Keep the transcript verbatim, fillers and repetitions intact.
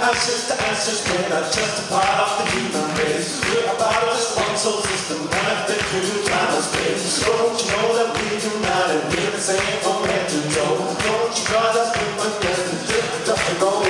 ashes to ashes, we're not just a part of the human race. We're a part of this one soul system, connected through time and space. Don't you know that we unite and we're the same from head to toe? Don't you try to think we're getting different, go.